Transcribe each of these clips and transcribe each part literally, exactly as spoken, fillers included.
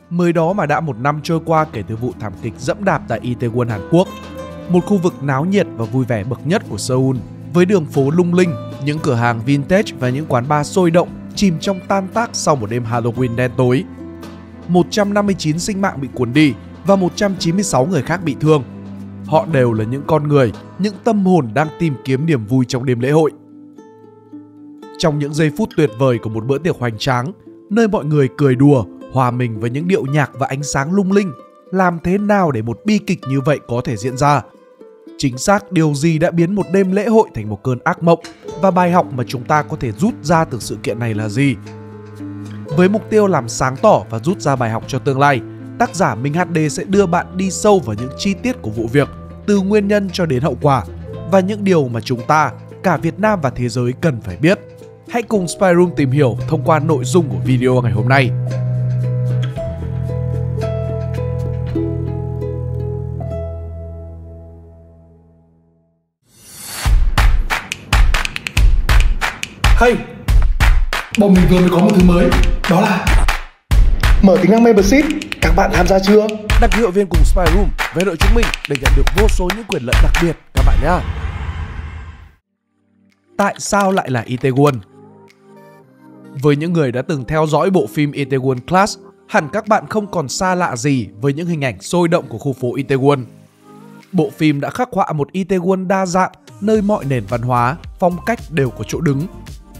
Mới đó mà đã một năm trôi qua kể từ vụ thảm kịch dẫm đạp tại Itaewon, Hàn Quốc, một khu vực náo nhiệt và vui vẻ bậc nhất của Seoul, với đường phố lung linh, những cửa hàng vintage và những quán bar sôi động chìm trong tan tác sau một đêm Halloween đen tối. một trăm năm mươi chín sinh mạng bị cuốn đi và một trăm chín mươi sáu người khác bị thương. Họ đều là những con người, những tâm hồn đang tìm kiếm niềm vui trong đêm lễ hội. Trong những giây phút tuyệt vời của một bữa tiệc hoành tráng, nơi mọi người cười đùa, hòa mình với những điệu nhạc và ánh sáng lung linh, làm thế nào để một bi kịch như vậy có thể diễn ra? Chính xác điều gì đã biến một đêm lễ hội thành một cơn ác mộng, và bài học mà chúng ta có thể rút ra từ sự kiện này là gì? Với mục tiêu làm sáng tỏ và rút ra bài học cho tương lai, tác giả Minh hát đê sẽ đưa bạn đi sâu vào những chi tiết của vụ việc, từ nguyên nhân cho đến hậu quả, và những điều mà chúng ta, cả Việt Nam và thế giới cần phải biết. Hãy cùng Spy Room tìm hiểu thông qua nội dung của video ngày hôm nay. Hey, bọn mình vừa mới có một thứ mới, đó là mở tính năng membership. Các bạn tham gia chưa? Đăng ký hội viên cùng Spy Room với đội chúng mình để nhận được vô số những quyền lợi đặc biệt các bạn nhé. Tại sao lại là Itaewon? Với những người đã từng theo dõi bộ phim Itaewon Class, hẳn các bạn không còn xa lạ gì với những hình ảnh sôi động của khu phố Itaewon. Bộ phim đã khắc họa một Itaewon đa dạng, nơi mọi nền văn hóa, phong cách đều có chỗ đứng.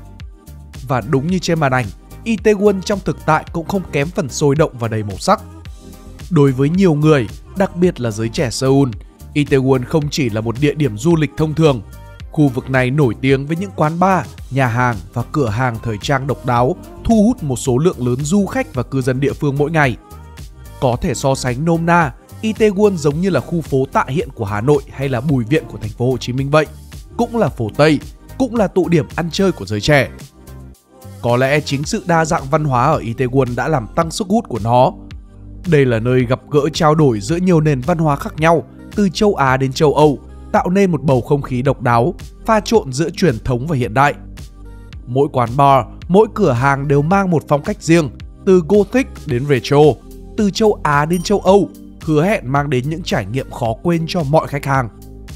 Và đúng như trên màn ảnh, Itaewon trong thực tại cũng không kém phần sôi động và đầy màu sắc. Đối với nhiều người, đặc biệt là giới trẻ Seoul, Itaewon không chỉ là một địa điểm du lịch thông thường. Khu vực này nổi tiếng với những quán bar, nhà hàng và cửa hàng thời trang độc đáo, thu hút một số lượng lớn du khách và cư dân địa phương mỗi ngày. Có thể so sánh nôm na, Itaewon giống như là khu phố Tạ Hiện của Hà Nội hay là Bùi Viện của thành phố Hồ Chí Minh vậy. Cũng là phố Tây, cũng là tụ điểm ăn chơi của giới trẻ. Có lẽ chính sự đa dạng văn hóa ở Itaewon đã làm tăng sức hút của nó. Đây là nơi gặp gỡ trao đổi giữa nhiều nền văn hóa khác nhau, từ châu Á đến châu Âu, tạo nên một bầu không khí độc đáo, pha trộn giữa truyền thống và hiện đại. Mỗi quán bar, mỗi cửa hàng đều mang một phong cách riêng, từ Gothic đến Retro, từ châu Á đến châu Âu, hứa hẹn mang đến những trải nghiệm khó quên cho mọi khách hàng.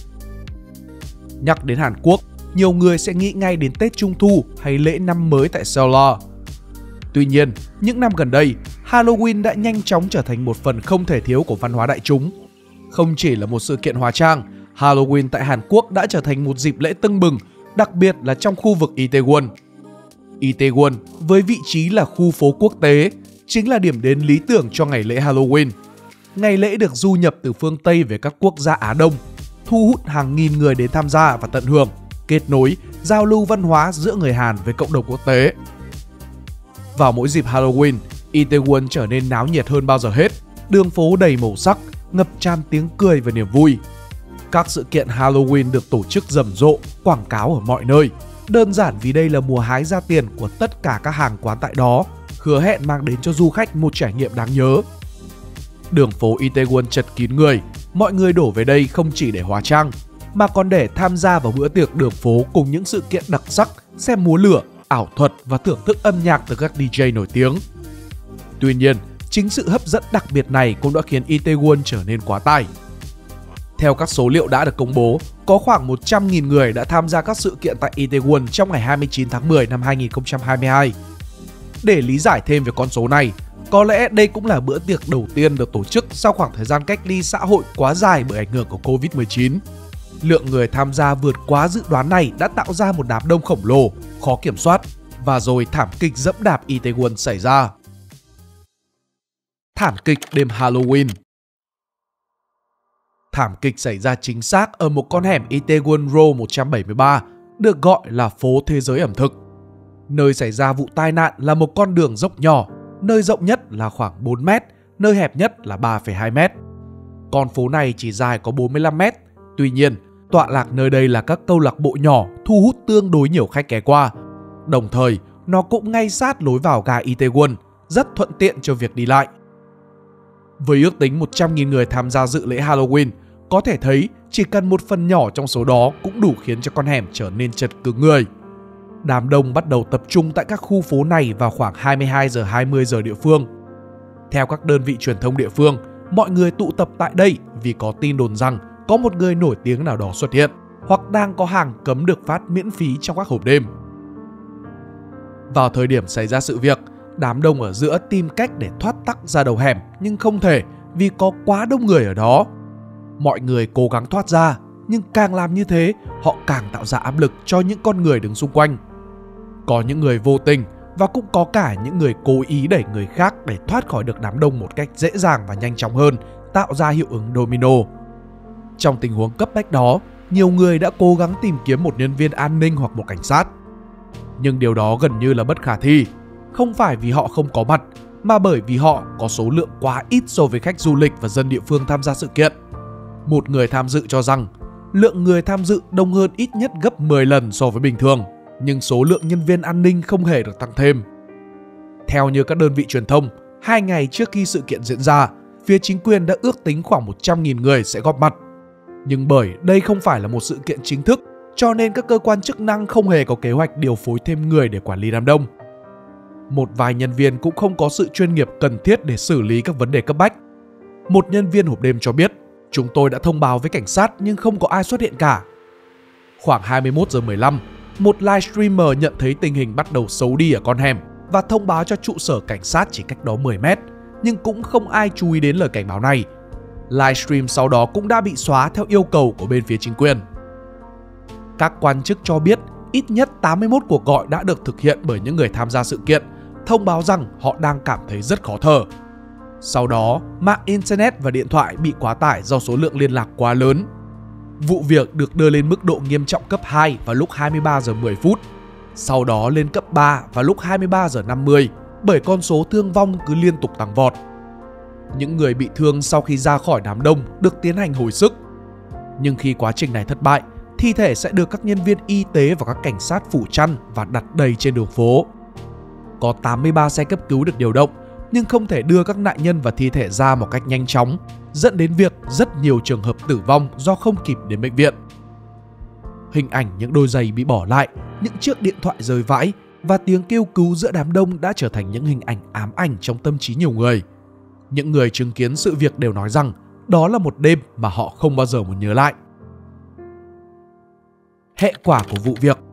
Nhắc đến Hàn Quốc, nhiều người sẽ nghĩ ngay đến Tết Trung Thu hay lễ năm mới tại Seoul. Tuy nhiên, những năm gần đây, Halloween đã nhanh chóng trở thành một phần không thể thiếu của văn hóa đại chúng. Không chỉ là một sự kiện hóa trang, Halloween tại Hàn Quốc đã trở thành một dịp lễ tưng bừng, đặc biệt là trong khu vực Itaewon. Itaewon với vị trí là khu phố quốc tế, chính là điểm đến lý tưởng cho ngày lễ Halloween. Ngày lễ được du nhập từ phương Tây về các quốc gia Á Đông, thu hút hàng nghìn người đến tham gia và tận hưởng, kết nối, giao lưu văn hóa giữa người Hàn với cộng đồng quốc tế. Vào mỗi dịp Halloween, Itaewon trở nên náo nhiệt hơn bao giờ hết, đường phố đầy màu sắc, ngập tràn tiếng cười và niềm vui. Các sự kiện Halloween được tổ chức rầm rộ, quảng cáo ở mọi nơi, đơn giản vì đây là mùa hái ra tiền của tất cả các hàng quán tại đó, hứa hẹn mang đến cho du khách một trải nghiệm đáng nhớ. Đường phố Itaewon chật kín người, mọi người đổ về đây không chỉ để hóa trang, mà còn để tham gia vào bữa tiệc đường phố cùng những sự kiện đặc sắc, xem múa lửa, ảo thuật và thưởng thức âm nhạc từ các đi jay nổi tiếng. Tuy nhiên, chính sự hấp dẫn đặc biệt này cũng đã khiến Itaewon trở nên quá tải. Theo các số liệu đã được công bố, có khoảng một trăm nghìn người đã tham gia các sự kiện tại Itaewon trong ngày hai mươi chín tháng mười năm hai nghìn không trăm hai mươi hai. Để lý giải thêm về con số này, có lẽ đây cũng là bữa tiệc đầu tiên được tổ chức sau khoảng thời gian cách ly xã hội quá dài bởi ảnh hưởng của Covid mười chín. Lượng người tham gia vượt quá dự đoán này đã tạo ra một đám đông khổng lồ, khó kiểm soát, và rồi thảm kịch dẫm đạp Itaewon xảy ra. Thảm kịch đêm Halloween. Thảm kịch xảy ra chính xác ở một con hẻm Itaewon Row một trăm bảy mươi ba, được gọi là phố thế giới ẩm thực. Nơi xảy ra vụ tai nạn là một con đường dốc nhỏ, nơi rộng nhất là khoảng bốn mét, nơi hẹp nhất là ba phẩy hai mét. Con phố này chỉ dài có bốn mươi lăm mét, tuy nhiên, tọa lạc nơi đây là các câu lạc bộ nhỏ thu hút tương đối nhiều khách ghé qua. Đồng thời, nó cũng ngay sát lối vào ga Itaewon, rất thuận tiện cho việc đi lại. Với ước tính một trăm nghìn người tham gia dự lễ Halloween, có thể thấy chỉ cần một phần nhỏ trong số đó cũng đủ khiến cho con hẻm trở nên chật cứng người. Đám đông bắt đầu tập trung tại các khu phố này vào khoảng hai mươi hai giờ hai mươi giờ địa phương. Theo các đơn vị truyền thông địa phương, mọi người tụ tập tại đây vì có tin đồn rằng có một người nổi tiếng nào đó xuất hiện hoặc đang có hàng cấm được phát miễn phí trong các hộp đêm. Vào thời điểm xảy ra sự việc, đám đông ở giữa tìm cách để thoát tắc ra đầu hẻm nhưng không thể vì có quá đông người ở đó. Mọi người cố gắng thoát ra, nhưng càng làm như thế, họ càng tạo ra áp lực cho những con người đứng xung quanh. Có những người vô tình và cũng có cả những người cố ý đẩy người khác để thoát khỏi được đám đông một cách dễ dàng và nhanh chóng hơn, tạo ra hiệu ứng domino. Trong tình huống cấp bách đó, nhiều người đã cố gắng tìm kiếm một nhân viên an ninh hoặc một cảnh sát. Nhưng điều đó gần như là bất khả thi, không phải vì họ không có mặt, mà bởi vì họ có số lượng quá ít so với khách du lịch và dân địa phương tham gia sự kiện. Một người tham dự cho rằng lượng người tham dự đông hơn ít nhất gấp mười lần so với bình thường, nhưng số lượng nhân viên an ninh không hề được tăng thêm. Theo như các đơn vị truyền thông, hai ngày trước khi sự kiện diễn ra, phía chính quyền đã ước tính khoảng một trăm nghìn người sẽ góp mặt. Nhưng bởi đây không phải là một sự kiện chính thức, cho nên các cơ quan chức năng không hề có kế hoạch điều phối thêm người để quản lý đám đông. Một vài nhân viên cũng không có sự chuyên nghiệp cần thiết để xử lý các vấn đề cấp bách. Một nhân viên hộp đêm cho biết, chúng tôi đã thông báo với cảnh sát nhưng không có ai xuất hiện cả. Khoảng hai mươi mốt giờ mười lăm, một livestreamer nhận thấy tình hình bắt đầu xấu đi ở con hẻm và thông báo cho trụ sở cảnh sát chỉ cách đó mười mét, nhưng cũng không ai chú ý đến lời cảnh báo này. Livestream sau đó cũng đã bị xóa theo yêu cầu của bên phía chính quyền. Các quan chức cho biết ít nhất tám mươi mốt cuộc gọi đã được thực hiện bởi những người tham gia sự kiện, thông báo rằng họ đang cảm thấy rất khó thở. Sau đó, mạng Internet và điện thoại bị quá tải do số lượng liên lạc quá lớn. Vụ việc được đưa lên mức độ nghiêm trọng cấp hai vào lúc hai mươi ba giờ mười phút, sau đó lên cấp ba vào lúc hai mươi ba giờ năm mươi, bởi con số thương vong cứ liên tục tăng vọt. Những người bị thương sau khi ra khỏi đám đông được tiến hành hồi sức. Nhưng khi quá trình này thất bại, thi thể sẽ được các nhân viên y tế và các cảnh sát phủ chăn và đặt đầy trên đường phố. Có tám mươi ba xe cấp cứu được điều động, nhưng không thể đưa các nạn nhân và thi thể ra một cách nhanh chóng, dẫn đến việc rất nhiều trường hợp tử vong do không kịp đến bệnh viện. Hình ảnh những đôi giày bị bỏ lại, những chiếc điện thoại rơi vãi và tiếng kêu cứu giữa đám đông đã trở thành những hình ảnh ám ảnh trong tâm trí nhiều người. Những người chứng kiến sự việc đều nói rằng đó là một đêm mà họ không bao giờ muốn nhớ lại. Hệ quả của vụ việc.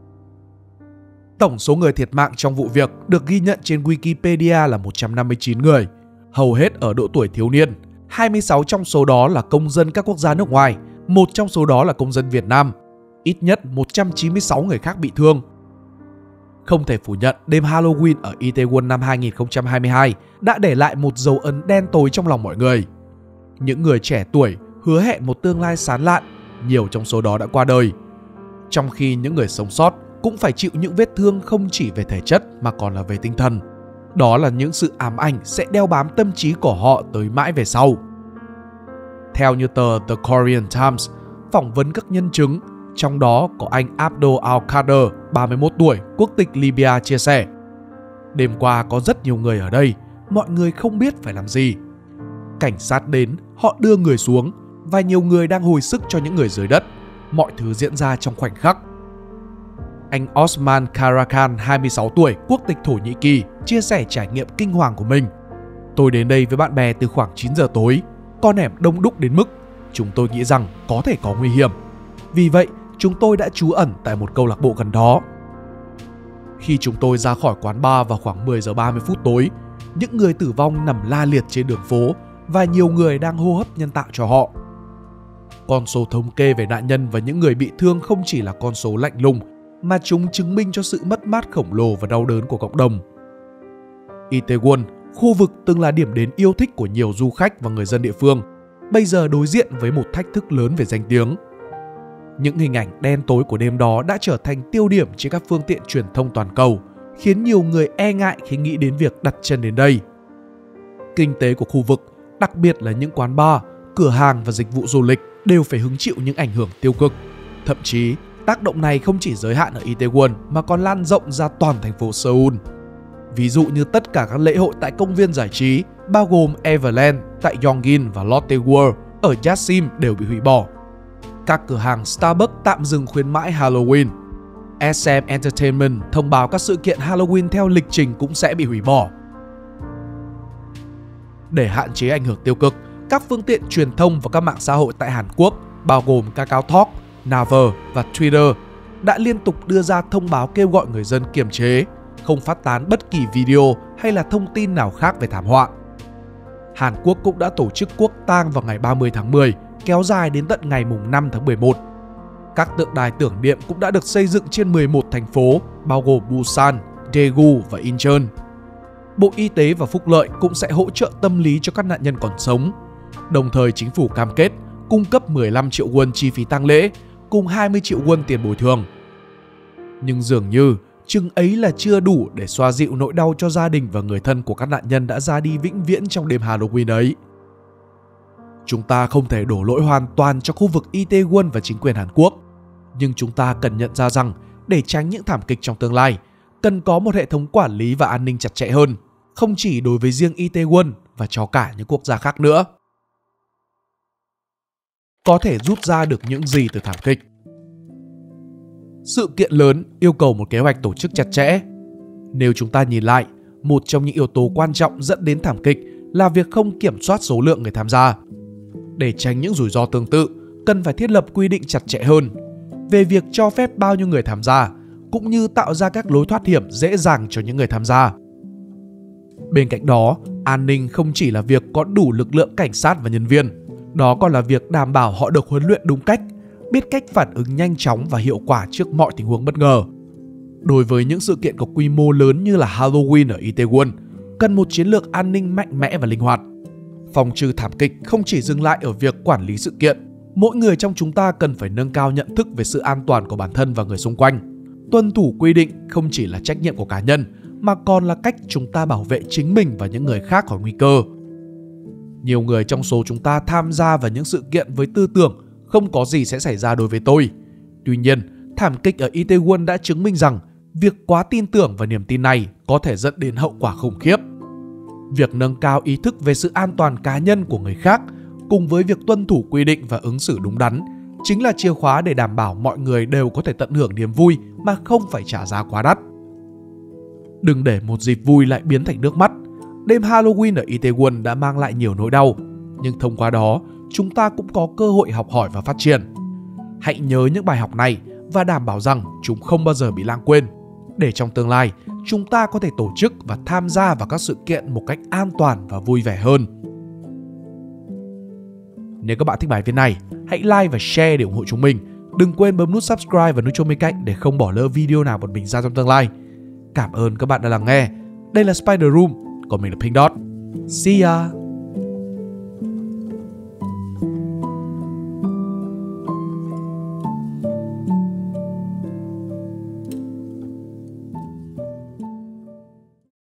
Tổng số người thiệt mạng trong vụ việc được ghi nhận trên Wikipedia là một trăm năm mươi chín người, hầu hết ở độ tuổi thiếu niên. hai mươi sáu trong số đó là công dân các quốc gia nước ngoài, một trong số đó là công dân Việt Nam. Ít nhất một trăm chín mươi sáu người khác bị thương. Không thể phủ nhận, đêm Halloween ở Itaewon năm hai nghìn không trăm hai mươi hai đã để lại một dấu ấn đen tối trong lòng mọi người. Những người trẻ tuổi hứa hẹn một tương lai sáng lạn, nhiều trong số đó đã qua đời. Trong khi những người sống sót cũng phải chịu những vết thương không chỉ về thể chất mà còn là về tinh thần. Đó là những sự ám ảnh sẽ đeo bám tâm trí của họ tới mãi về sau. Theo như tờ The Korean Times phỏng vấn các nhân chứng, trong đó có anh Abdul Al-Qader, ba mươi mốt tuổi, quốc tịch Libya chia sẻ: đêm qua có rất nhiều người ở đây, mọi người không biết phải làm gì. Cảnh sát đến, họ đưa người xuống và nhiều người đang hồi sức cho những người dưới đất. Mọi thứ diễn ra trong khoảnh khắc. Anh Osman Karakan, hai mươi sáu tuổi, quốc tịch Thổ Nhĩ Kỳ, chia sẻ trải nghiệm kinh hoàng của mình. Tôi đến đây với bạn bè từ khoảng chín giờ tối. Con hẻm đông đúc đến mức chúng tôi nghĩ rằng có thể có nguy hiểm. Vì vậy, chúng tôi đã trú ẩn tại một câu lạc bộ gần đó. Khi chúng tôi ra khỏi quán bar vào khoảng mười giờ ba mươi phút tối, những người tử vong nằm la liệt trên đường phố và nhiều người đang hô hấp nhân tạo cho họ. Con số thống kê về nạn nhân và những người bị thương không chỉ là con số lạnh lùng, mà chúng chứng minh cho sự mất mát khổng lồ và đau đớn của cộng đồng. Itaewon, khu vực từng là điểm đến yêu thích của nhiều du khách và người dân địa phương, bây giờ đối diện với một thách thức lớn về danh tiếng. Những hình ảnh đen tối của đêm đó đã trở thành tiêu điểm trên các phương tiện truyền thông toàn cầu, khiến nhiều người e ngại khi nghĩ đến việc đặt chân đến đây. Kinh tế của khu vực, đặc biệt là những quán bar, cửa hàng và dịch vụ du lịch đều phải hứng chịu những ảnh hưởng tiêu cực. Thậm chí, tác động này không chỉ giới hạn ở Itaewon mà còn lan rộng ra toàn thành phố Seoul. Ví dụ như tất cả các lễ hội tại công viên giải trí, bao gồm Everland tại Yongin và Lotte World ở Yasim đều bị hủy bỏ. Các cửa hàng Starbucks tạm dừng khuyến mãi Halloween. ét em Entertainment thông báo các sự kiện Halloween theo lịch trình cũng sẽ bị hủy bỏ. Để hạn chế ảnh hưởng tiêu cực, các phương tiện truyền thông và các mạng xã hội tại Hàn Quốc bao gồm KakaoTalk, Naver và Twitter đã liên tục đưa ra thông báo kêu gọi người dân kiềm chế, không phát tán bất kỳ video hay là thông tin nào khác về thảm họa. Hàn Quốc cũng đã tổ chức quốc tang vào ngày ba mươi tháng mười, kéo dài đến tận ngày năm tháng mười một. Các tượng đài tưởng niệm cũng đã được xây dựng trên mười một thành phố, bao gồm Busan, Daegu và Incheon. Bộ Y tế và Phúc lợi cũng sẽ hỗ trợ tâm lý cho các nạn nhân còn sống. Đồng thời chính phủ cam kết cung cấp mười lăm triệu won chi phí tang lễ, cùng hai mươi triệu won tiền bồi thường. Nhưng dường như chừng ấy là chưa đủ để xoa dịu nỗi đau cho gia đình và người thân của các nạn nhân đã ra đi vĩnh viễn trong đêm Halloween ấy. Chúng ta không thể đổ lỗi hoàn toàn cho khu vực Itaewon và chính quyền Hàn Quốc, nhưng chúng ta cần nhận ra rằng để tránh những thảm kịch trong tương lai, cần có một hệ thống quản lý và an ninh chặt chẽ hơn, không chỉ đối với riêng Itaewon và cho cả những quốc gia khác nữa. Có thể rút ra được những gì từ thảm kịch? Sự kiện lớn yêu cầu một kế hoạch tổ chức chặt chẽ. Nếu chúng ta nhìn lại, một trong những yếu tố quan trọng dẫn đến thảm kịch là việc không kiểm soát số lượng người tham gia. Để tránh những rủi ro tương tự, cần phải thiết lập quy định chặt chẽ hơn về việc cho phép bao nhiêu người tham gia, cũng như tạo ra các lối thoát hiểm dễ dàng cho những người tham gia. Bên cạnh đó, an ninh không chỉ là việc có đủ lực lượng cảnh sát và nhân viên, đó còn là việc đảm bảo họ được huấn luyện đúng cách, biết cách phản ứng nhanh chóng và hiệu quả trước mọi tình huống bất ngờ. Đối với những sự kiện có quy mô lớn như là Halloween ở Itaewon, cần một chiến lược an ninh mạnh mẽ và linh hoạt. Phòng trừ thảm kịch không chỉ dừng lại ở việc quản lý sự kiện, mỗi người trong chúng ta cần phải nâng cao nhận thức về sự an toàn của bản thân và người xung quanh. Tuân thủ quy định không chỉ là trách nhiệm của cá nhân, mà còn là cách chúng ta bảo vệ chính mình và những người khác khỏi nguy cơ. Nhiều người trong số chúng ta tham gia vào những sự kiện với tư tưởng không có gì sẽ xảy ra đối với tôi. Tuy nhiên, thảm kịch ở Itaewon đã chứng minh rằng việc quá tin tưởng và niềm tin này có thể dẫn đến hậu quả khủng khiếp. Việc nâng cao ý thức về sự an toàn cá nhân của người khác cùng với việc tuân thủ quy định và ứng xử đúng đắn chính là chìa khóa để đảm bảo mọi người đều có thể tận hưởng niềm vui mà không phải trả giá quá đắt. Đừng để một dịp vui lại biến thành nước mắt. Đêm Halloween ở Itaewon đã mang lại nhiều nỗi đau, nhưng thông qua đó, chúng ta cũng có cơ hội học hỏi và phát triển. Hãy nhớ những bài học này và đảm bảo rằng chúng không bao giờ bị lãng quên, để trong tương lai, chúng ta có thể tổ chức và tham gia vào các sự kiện một cách an toàn và vui vẻ hơn. Nếu các bạn thích bài viết này, hãy like và share để ủng hộ chúng mình. Đừng quên bấm nút subscribe và nút chuông bên cạnh để không bỏ lỡ video nào bọn mình ra trong tương lai. Cảm ơn các bạn đã lắng nghe. Đây là Spider Room, còn mình là Pink Dot. See ya!